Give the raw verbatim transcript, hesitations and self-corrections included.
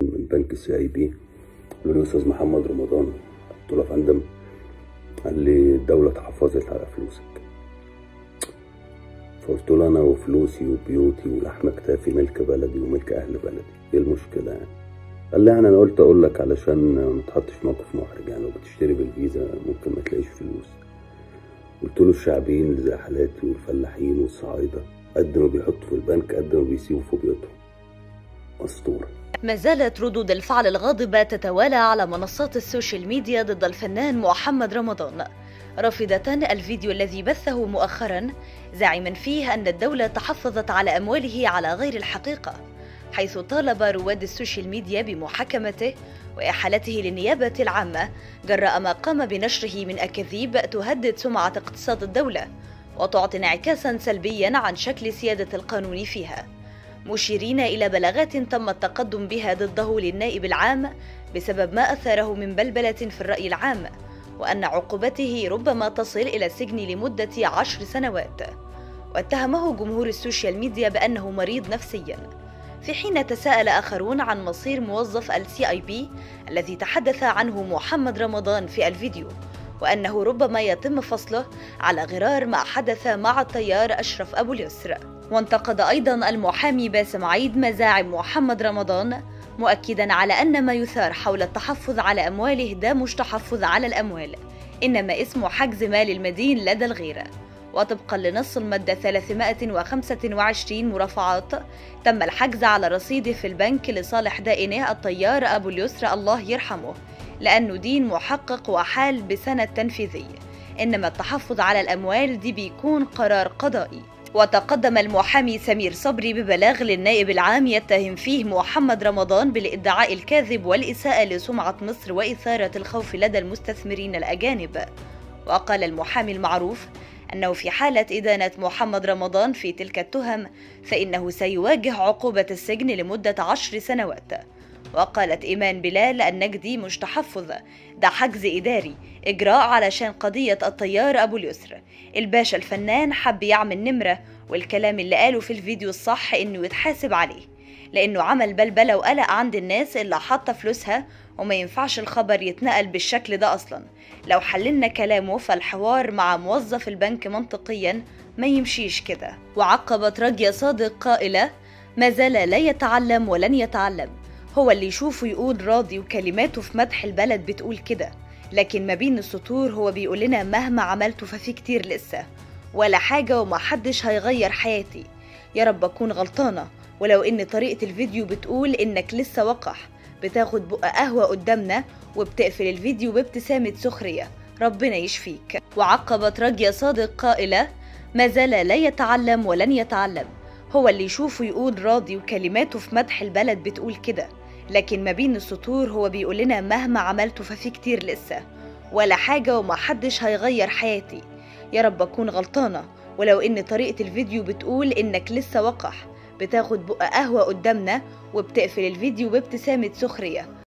من بنك السي اي بي، قالوا لي استاذ محمد رمضان. قلت له يا فندم. قال لي الدولة تحفظت على فلوسك. فقلت له انا وفلوسي وبيوتي ولحم كتافي ملك بلدي وملك اهل بلدي، ايه المشكلة يعني؟ قال لي يعني انا قلت اقول لك علشان ما تحطش في موقف محرج، يعني لو بتشتري بالفيزا ممكن ما تلاقيش فلوس. قلت له الشعبيين اللي زي حالاتي والفلاحين والصعايدة قد ما بيحطوا في البنك قد ما بيسيبوا في بيوتهم. أسطورة. ما زالت ردود الفعل الغاضبة تتوالى على منصات السوشيال ميديا ضد الفنان محمد رمضان، رافضة الفيديو الذي بثه مؤخرا زاعما فيه أن الدولة تحفظت على أمواله على غير الحقيقة، حيث طالب رواد السوشيال ميديا بمحاكمته وإحالته للنيابة العامة جراء ما قام بنشره من أكاذيب تهدد سمعة اقتصاد الدولة وتعطي انعكاسا سلبيا عن شكل سيادة القانون فيها، مشيرين إلى بلاغات تم التقدم بها ضده للنائب العام بسبب ما أثاره من بلبلة في الرأي العام، وأن عقوبته ربما تصل إلى السجن لمدة عشر سنوات. واتهمه جمهور السوشيال ميديا بأنه مريض نفسيا، في حين تساءل آخرون عن مصير موظف السي اي بي الذي تحدث عنه محمد رمضان في الفيديو، وأنه ربما يتم فصله على غرار ما حدث مع الطيار أشرف أبو اليسر. وانتقد أيضا المحامي باسم عيد مزاعم محمد رمضان، مؤكدا على أن ما يثار حول التحفظ على أمواله ده مش تحفظ على الأموال، إنما اسمه حجز مال المدين لدى الغير. وطبقا لنص المادة ثلاثمائة وخمسة وعشرين مرافعات تم الحجز على رصيده في البنك لصالح دائنه الطيار أبو اليسر الله يرحمه، لأنه دين محقق وحال بسند تنفيذي، إنما التحفظ على الأموال دي بيكون قرار قضائي. وتقدم المحامي سمير صبري ببلاغ للنائب العام يتهم فيه محمد رمضان بالادعاء الكاذب والإساءة لسمعة مصر وإثارة الخوف لدى المستثمرين الأجانب. وقال المحامي المعروف أنه في حالة إدانة محمد رمضان في تلك التهم فإنه سيواجه عقوبة السجن لمدة عشر سنوات. وقالت إيمان بلال النجدي مش تحفظ، ده حجز إداري، إجراء علشان قضية الطيار أبو اليسر، الباشا الفنان حب يعمل نمرة، والكلام اللي قاله في الفيديو الصح إنه يتحاسب عليه، لأنه عمل بلبلة وقلق عند الناس اللي حاطة فلوسها، وما ينفعش الخبر يتنقل بالشكل ده أصلا. لو حللنا كلامه فالحوار مع موظف البنك منطقيا ما يمشيش كده. وعقبت راجية صادق قائلة: ما زال لا يتعلم ولن يتعلم، هو اللي يشوفه يقول راضي وكلماته في مدح البلد بتقول كده، لكن ما بين السطور هو بيقول لنا مهما عملته ففي كتير لسه، ولا حاجة وما حدش هيغير حياتي، يا رب أكون غلطانة، ولو إن طريقة الفيديو بتقول إنك لسه وقح بتاخد بقى قهوة قدامنا وبتقفل الفيديو بابتسامة سخرية، ربنا يشفيك. وعقبت راجية صادق قائلة: ما زال لا يتعلم ولن يتعلم، هو اللي يشوفه يقول راضي وكلماته في مدح البلد بتقول كده، لكن ما بين السطور هو بيقول لنا مهما عملته ففي كتير لسه، ولا حاجة وما حدش هيغير حياتي، يا رب أكون غلطانة، ولو إن طريقة الفيديو بتقول إنك لسه وقح بتاخد بقى قهوة قدامنا وبتقفل الفيديو بابتسامة سخرية.